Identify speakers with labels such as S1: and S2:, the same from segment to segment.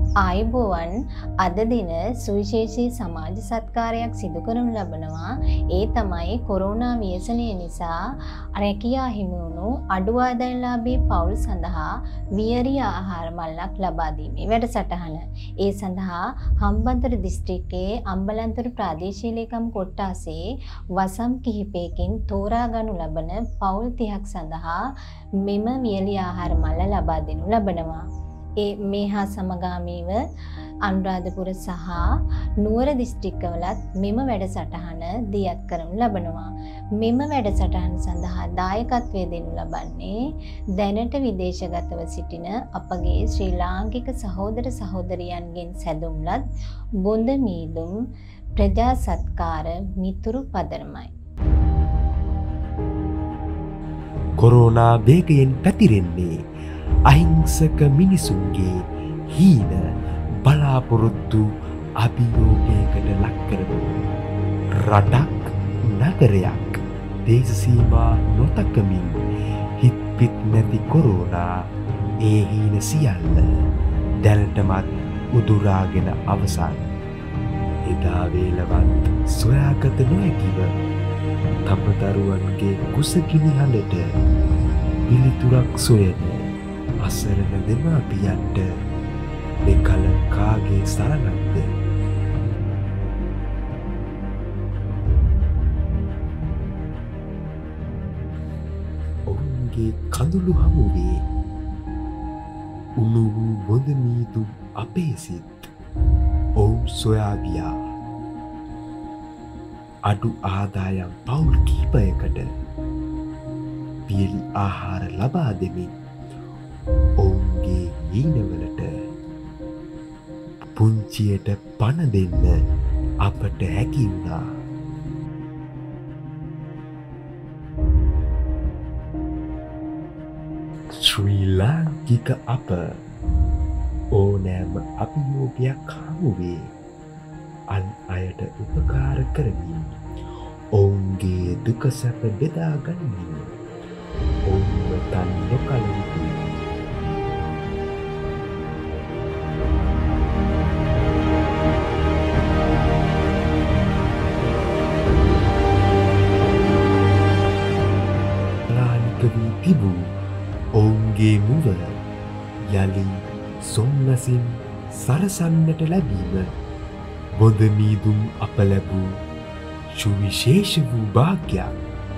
S1: ආයුබෝවන් අද දින සුවිශේෂී සමාජ සත්කාරයක් සිදු කරනු ලබනවා. ඒ තමයි කොරෝනා ව්‍යසනය නිසා රැකියා හිමි වුණු අඩු ආදායම්ලාභී පවුල් සඳහා වියරිය ආහාර මල්ලක් ලබා දීමේ වැඩසටහන. ඒ සඳහා හම්බන්තොට දිස්ත්‍රික්කයේ අම්බලන්තොට ප්‍රාදේශීය ලේකම් කොට්ටාසේ වසම් කිහිපයකින් තෝරා ගනු ලබන පවුල් 30ක් සඳහා මෙම වියලි ආහාර මල්ල ලබා දෙනු ලබනවා. මේ හා සමගාමීව අනුරාධපුර සහ නුවර දිස්ත්‍රික්කවලත් මෙම වැඩසටහන දියත් කරනු ලබනවා. මෙම වැඩසටහන සඳහා දායකත්වය දෙනු ලබන්නේ දැනට විදේශගතව සිටින අපගේ ශ්‍රී ලාංකික සහෝදර සහෝදරියන්ගෙන් සැදුම්ලත් බොඳ මීදුම් ප්‍රජා සත්කාර මිතුරු පදනමයි.
S2: කොරෝනා වේගයෙන් පැතිරෙන්නේ අහිංසක මිනිසුන්ගේ හීන බලාපොරොත්තු අභියෝගයකට ලක් කරන රටක් නගරයක් දේශ සීමා නොතකමින් හිත් පිට නැති කොරෝනා ඒ හීන සියල්ල දැනටමත් උදුරාගෙන අවසන්. එදා වේලවත් සොයාගත නොහැකිව තම දරුවන්ගේ කුසගිනි හඬට පිළිතුරක් සොයන අසරණ දෙමාපියන්ට මෙකල කාගේ සරණක්ද? ඔවුන්ගේ කඳුළු හමුවේ උණු වූ බොඳ මීදුම් අපේ සිත් ඔවුන් සොයා ගියා. අඩු ආදායම් පවුල් කීපයකට වියලි ආහාර ලබා දෙමින් ඔවුන්ගේ හීනවලට පුංචියට පණ දෙන්න අපට හැකි වුණා. ශ්‍රී ලාංකික අප ඕනෑම අභියෝගයක් හමුවේ අන් අයට උපකාර කරමින් ඔවුන්ගේ දුක සැප බෙදා ගනිමින් ඔවුන්ව තන් නොකළ යුතුයි. වී තිබූ ඔවුන්ගේ මුව යළි සොම්නසින් සරසන්නට ලැබීම බොඳ මීදුම් අප ලැබූ සුවිශේෂ වූ භාග්‍යයක්.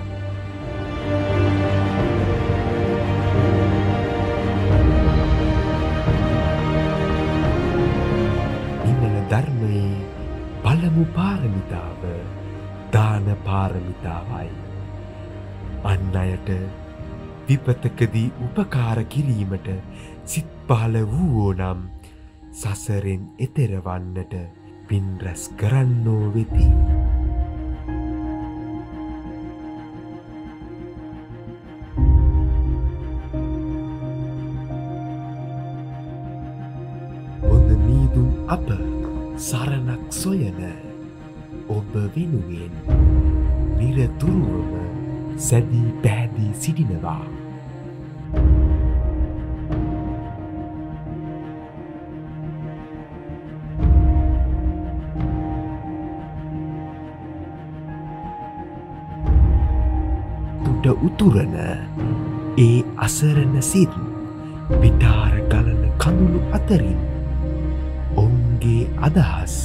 S2: නිමල ධර්මයේ පළමු පාරමිතාව දාන පාරමිතාවයි. අන් අයට විපතකදී උපකාර කිරීමට සිත් පහළ වූවෝ නම් සසරෙන් එතෙරවන්නට පින් රැස් කරන්නෝ වෙති. බොඳ මීදුම් අප සරණක් සොයන ඔබ වෙනුවෙන් නිරතුරුවම සැදී පැහැදී සිටිනවා. තුඩ උතුරන ඒ අසරණ සිත් පිටාර ගලන කඳුළු අතරින් ඔවුන්ගේ අදහස්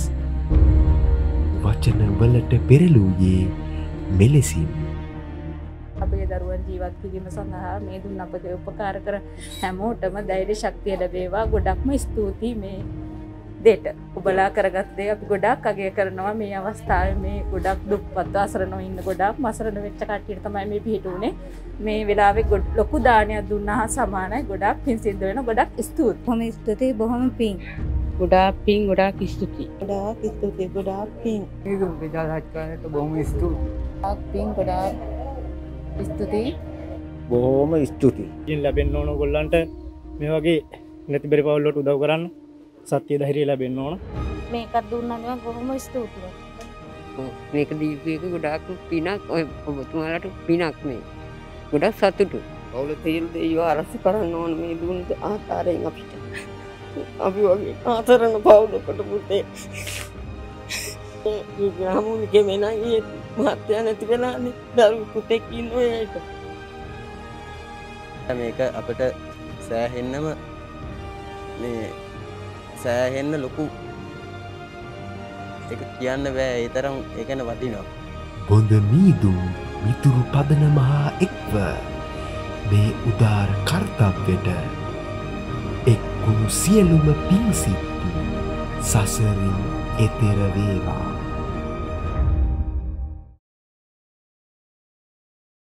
S2: වචන වලට පෙරළුයේ මෙලෙසින්.
S3: අපේ දරුවන් ජීවත් කිරීම සඳහා මේ දුන්න අපට උපකාර කර හැමෝටම ධෛර්ය ශක්තිය ලැබේවා. ගොඩක්ම ස්තුතියි මේ දෙට. ඔබලා කරගත් දේ අපි ගොඩක් අගය කරනවා. මේ අවස්ථාවේ මේ ගොඩක් දුක්පත් අසරණව ඉන්න ගොඩක් මසරණ වෙච්ච කට්ටියට තමයි මේ පිහිටුනේ. මේ වෙලාවේ ලොකු දානයක් දුන්නා හා සමානයි. ගොඩක් පින් සිද්ධ වෙන. ගොඩක් ස්තුතියි.
S4: බොහොම ස්තුතියි. බොහොම පින්.
S5: ගොඩාක් පින්. ගොඩාක් ස්තුතියි.
S4: ගොඩාක් ස්තුතියි. ගොඩාක් පින්.
S5: මේ ප්‍රජාසත්කාරයට බොහොම ස්තුතියි.
S3: ගොඩාක් පින්. ගොඩාක් ස්තුතියි.
S5: බොහොම ස්තුතියි.
S6: ඉන් ලැබෙන්න ඕන ඔයගොල්ලන්ට මේ වගේ නැති බැරි පවුල් වලට උදව් කරන්න සත්‍ය ධෛර්යය ලැබෙන්න ඕන.
S3: මේකත් දුන්නා බොහොම ස්තුතියි.
S4: මේක දීපු එක ගොඩාක් පිනක්. ඔය ඔබතුමාලට පිනක් මේ. ගොඩක් සතුටු.
S5: පවුල තියෙන දේව අරස කරන්න ඕන මේ දුන්න ආකාරයෙන් අපිට. අපි වගේ ආතරණ පවුලකට පුතේ හමුවිකේ මෙනයි මහත්තයා නැති වෙලානේ දරු පුතෙක් ඉන්නවා ඒක.
S7: මේක අපිට සෑහෙන්නම මේ සෑහෙන්න ලොකු ඒක කියන්න බෑ ඒ තරම් ඒ කියන්නේ වටිනවා.
S2: බොඳ මීදුම් මිතුරු පදනම හා එක්ව මේ උදාර කර්තව්‍යට එක්වුණු සියලුම පින්සිත් සසරින් එතෙර වේවා.